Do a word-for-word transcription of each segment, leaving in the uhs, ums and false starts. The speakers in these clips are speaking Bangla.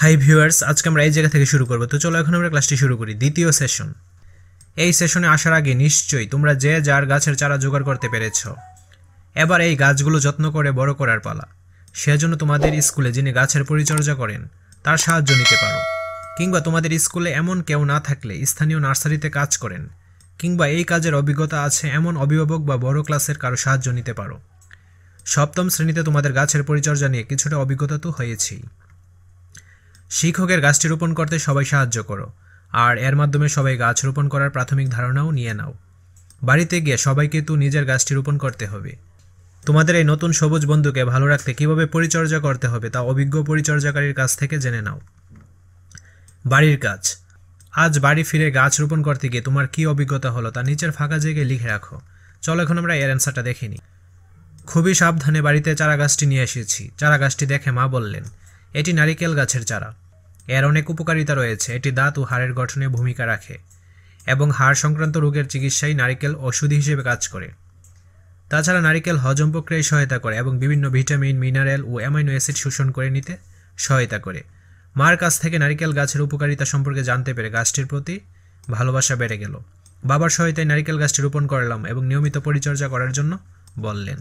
হাই ভিউয়ার্স, আজকে আমরা এই জায়গা থেকে শুরু করব। তো চলো এখন আমরা ক্লাসটি শুরু করি। দ্বিতীয় সেশন। এই সেশনে আসার আগে নিশ্চয়ই তোমরা যে যার গাছের চারা জোগাড় করতে পেরেছ। এবার এই গাছগুলো যত্ন করে বড় করার পালা। সেজন্য তোমাদের স্কুলে যিনি গাছের পরিচর্যা করেন তার সাহায্য নিতে পারো, কিংবা তোমাদের স্কুলে এমন কেউ না থাকলে স্থানীয় নার্সারিতে কাজ করেন কিংবা এই কাজের অভিজ্ঞতা আছে এমন অভিভাবক বা বড় ক্লাসের কারো সাহায্য নিতে পারো। সপ্তম শ্রেণীতে তোমাদের গাছের পরিচর্যা নিয়ে কিছুটা অভিজ্ঞতা তো হয়েছেই। শিক্ষকের গাছটি রোপণ করতে সবাই সাহায্য করো, আর এর মাধ্যমে সবাই গাছ রোপণ করার প্রাথমিক ধারণাও নিয়ে নাও। বাড়িতে গিয়ে সবাইকে তো নিজের গাছটি রোপণ করতে হবে। তোমাদের এই নতুন সবুজ বন্ধুকে ভালো রাখতে কীভাবে পরিচর্যা করতে হবে তা অভিজ্ঞ পরিচর্যাকারীর কাছ থেকে জেনে নাও। বাড়ির কাজ। আজ বাড়ি ফিরে গাছ রোপণ করতে গিয়ে তোমার কী অভিজ্ঞতা হলো তা নিচের ফাঁকা জায়গায় লিখে রাখো। চলো এখন আমরা এর অ্যান্সারটা দেখে নিই। খুবই সাবধানে বাড়িতে চারা গাছটি নিয়ে এসেছি। চারা গাছটি দেখে মা বললেন, এটি নারিকেল গাছের চারা। এর অনেক উপকারিতা রয়েছে। এটি দাঁত ও হাড়ের গঠনে ভূমিকা রাখে এবং হাড় সংক্রান্ত রোগের চিকিৎসায় নারিকেল ওষুধ হিসেবে কাজ করে। তাছাড়া নারিকেল হজম প্রক্রিয়ায় সহায়তা করে এবং বিভিন্ন ভিটামিন, মিনারেল ও অ্যামাইনো অ্যাসিড শোষণ করে নিতে সহায়তা করে। মার কাছ থেকে নারিকেল গাছের উপকারিতা সম্পর্কে জানতে পেরে গাছটির প্রতি ভালোবাসা বেড়ে গেল। বাবার সহায়তায় নারিকেল গাছটি রোপণ করলাম এবং নিয়মিত পরিচর্যা করার জন্য বললেন।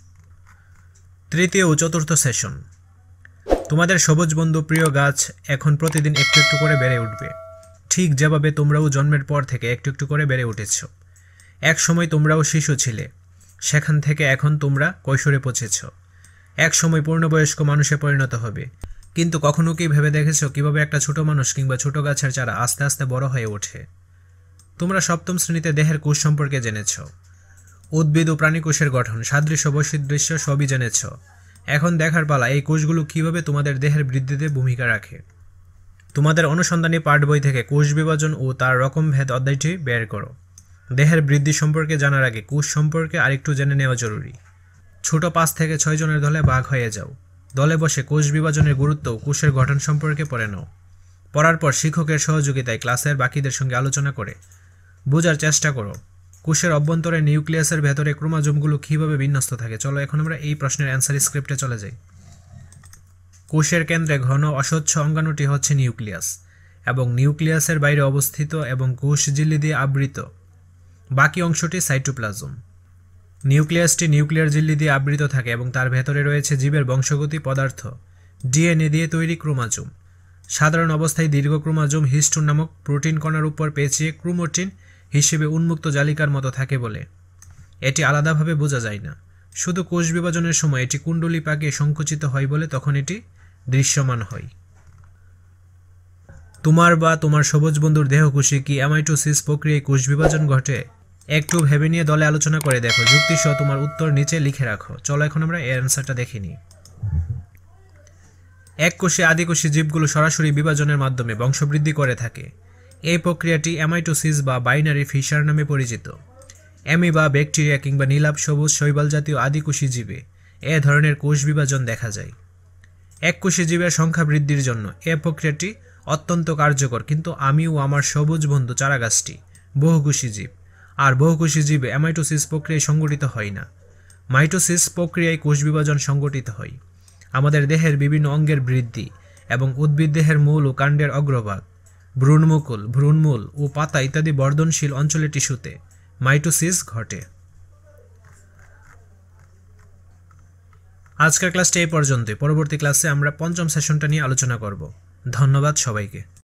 তৃতীয় ও চতুর্থ সেশন। তোমাদের সবুজ বন্ধু প্রিয় গাছ এখন প্রতিদিন একটু একটু করে বেড়ে উঠবে, ঠিক যেভাবে তোমরাও জন্মের পর থেকে একটু একটু করে বেড়ে উঠেছ। এক সময় তোমরাও শিশু ছিলে, সেখান থেকে এখন তোমরা কৈশোরে পৌঁছেছ। এক সময় পূর্ণবয়স্ক মানুষে পরিণত হবে। কিন্তু কখনো কি ভেবে দেখেছ কিভাবে একটা ছোট মানুষ কিংবা ছোট গাছের চারা আস্তে আস্তে বড় হয়ে ওঠে? তোমরা সপ্তম শ্রেণীতে দেহের কোষ সম্পর্কে জেনেছ। উদ্ভিদ ও প্রাণীকোষের গঠন, সাদৃশ্য, বৈসাদৃশ্য সবই জেনেছ। এখন দেখার পালা এই কোষগুলো কিভাবে তোমাদের দেহের বৃদ্ধিতে ভূমিকা রাখে। তোমাদের অনুসন্ধানী পাঠ বই থেকে কোষ বিভাজন ও তার রকমভেদ অধ্যায়টি বের করো। দেহের বৃদ্ধি সম্পর্কে জানার আগে কোষ সম্পর্কে আরেকটু জেনে নেওয়া জরুরি। ছোট পাঁচ থেকে ছয় জনের দলে ভাগ হয়ে যাও। দলে বসে কোষ বিভাজনের গুরুত্ব ও কোষের গঠন সম্পর্কে পড়ে নাও। পড়ার পর শিক্ষকের সহযোগিতায় ক্লাসের বাকিদের সঙ্গে আলোচনা করে বোঝার চেষ্টা করো কোষের অভ্যন্তরে নিউক্লিয়াসের ভেতরে ক্রোমোজোমগুলো কীভাবে বিন্যস্ত থাকে। চলো এখন আমরা এই প্রশ্নের অ্যান্সার স্ক্রিপ্টে চলে যাই। কোষের কেন্দ্রে ঘন অস্বচ্ছ অঙ্গাণুটি হচ্ছে নিউক্লিয়াস এবং নিউক্লিয়াসের বাইরে অবস্থিত এবং কোষ ঝিল্লি দিয়ে আবৃত বাকি অংশটি সাইটোপ্লাজম। নিউক্লিয়াসটি নিউক্লিয়ার ঝিল্লি দিয়ে আবৃত থাকে এবং তার ভেতরে রয়েছে জীবের বংশগতি পদার্থ, ডিএনএ দিয়ে তৈরি ক্রোমোজোম। সাধারণ অবস্থায় দীর্ঘ ক্রোমোজোম হিস্টোন নামক প্রোটিন কণার উপর পেঁচিয়ে ক্রোমোটিন হিসেবে উন্মুক্ত জালিকার মতো থাকে বলে এটি আলাদাভাবে বোঝা যায় না। শুধু কোষ বিভাজনের সময় এটি কুণ্ডলী পাকিয়ে সংকুচিত হয় বলে তখন এটি দৃশ্যমান হয়। তোমার বা তোমার সবুজ বন্ধুর দেহকোষে কি অ্যামাইটোসিস প্রক্রিয়ায় কোষ বিভাজন ঘটে? একটু ভেবে নিয়ে দলে আলোচনা করে দেখো। যুক্তিসহ তোমার উত্তর নিচে লিখে রাখো। চলো এখন আমরা এর অ্যান্সারটা দেখে নিই। এক কোষে আদিকোষী জীবগুলো সরাসরি বিভাজনের মাধ্যমে বংশবৃদ্ধি করে থাকে। এই প্রক্রিয়াটি অ্যামাইটোসিস বা বাইনারি ফিশার নামে পরিচিত। অ্যামিবা, ব্যাকটেরিয়া কিংবা নীলাভ সবুজ শৈবাল জাতীয় আদিকোষী জীবে এ ধরনের কোষ বিভাজন দেখা যায়। এককোষী জীবের সংখ্যা বৃদ্ধির জন্য এ প্রক্রিয়াটি অত্যন্ত কার্যকর, কিন্তু আমি ও আমার সবুজ বন্ধু চারাগাছটি বহুকোষী জীব, আর বহুকোষী জীবে অ্যামাইটোসিস প্রক্রিয়ায় সংগঠিত হয় না। মাইটোসিস প্রক্রিয়ায় কোষ বিভাজন সংগঠিত হয়। আমাদের দেহের বিভিন্ন অঙ্গের বৃদ্ধি এবং উদ্ভিদ দেহের মূল ও কাণ্ডের অগ্রভাগ, ভ্রূণমুকুল, ভ্রূণমূল ও পাতা ইত্যাদি বর্ধনশীল অঞ্চলের টিস্যুতে মাইটোসিস ঘটে। আজকের ক্লাসটা এই পর্যন্তই। পরবর্তী ক্লাসে আমরা পঞ্চম সেশনটা নিয়ে আলোচনা করব। ধন্যবাদ সবাইকে।